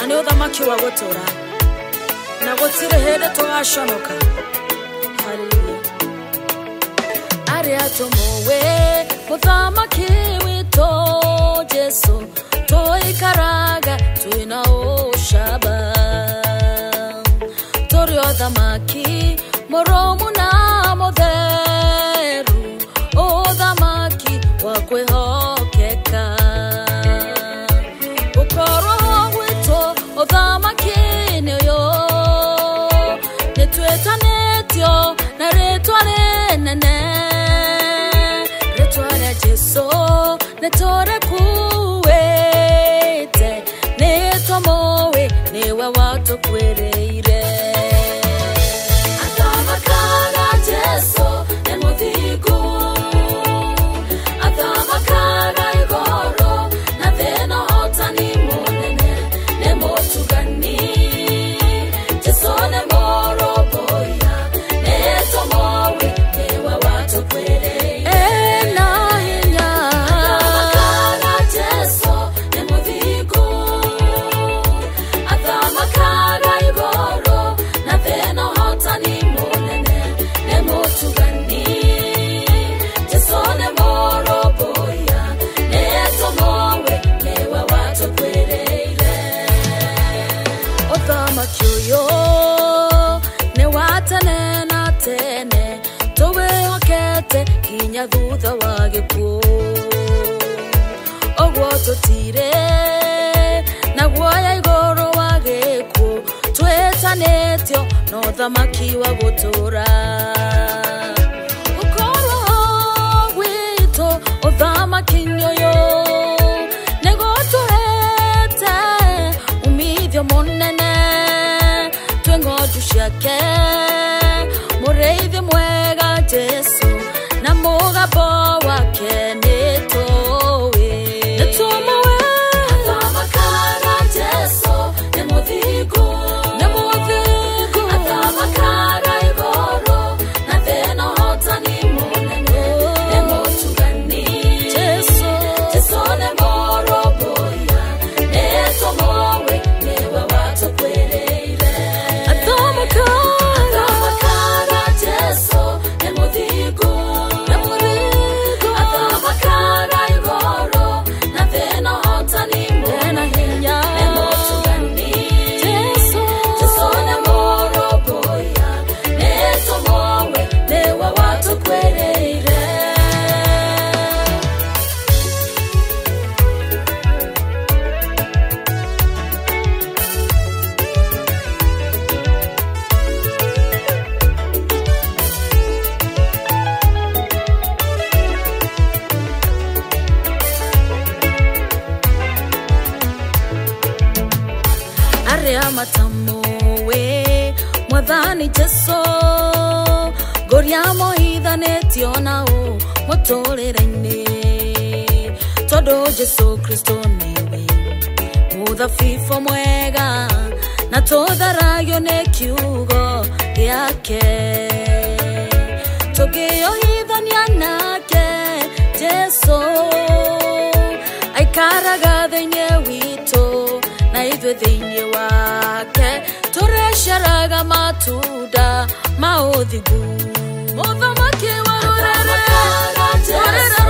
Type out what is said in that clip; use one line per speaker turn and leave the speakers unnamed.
ni Uthamaki wa gutura na gutire hende tugashonoka. Hallelujah. Ari atomowe Uthamaki wito Jesu toikaraga tuina oshaba. Turi Uthamaki moromu na motheru, Uthamaki wa kwihokeka. Ukoro wito Uthamaki niyo netwetanetio na retwa nene, retwa ya Jesu netore kuwete, netomowe niwe watu kwereire. Athamakaga Jesu nemuthigu, athamakaga igoro na thina hotani munene, nemutugani Jesu nemoroboya, netomowe niwe watu kwereire. Athamakaga Jesu nemuthigu, athamakaga igoro na thina hotani munene, nemutugani Jesu nemoroboya, netomowe niwe watu kwereire. Uthamaki uyo ne watene na tene, tuwihokete kinya thutha wa gikuo. Ogwo tutire na guoya igoro wa gikuo, twetanetio na Uthamaki wa gutura. Ukoro wito Uthamaki nyoyo negotuhete umithio munene, twengoju ciake mureithi mwega Jesu na mugabo wake nitowe, netomowe. Athamakaga Jesu nemuthigu, athamakaga igoro na thina hotani munene, nemutugani Jesu nemoroboya, netomowe niwe watu kwereire. Athamakaga Jesu nemuthigu, athamakaga igoro na thina hotani munene, nemutugani Jesu nemoroboya, netomowe niwe watu kwereire. Aria matamowe mwathani Jesu, goriamo ithanetio nao muturire-ini, tondu Jesu Kristo niwe muthabibũ mwega na tutharagio ni kiugo giake. Tugiohithania nake Jesu aikaraga thiini witu, na ithuĩ thĩinĩ wake turesheraga matunda ma ũthingu. Uthamaki wa rũrĩrĩ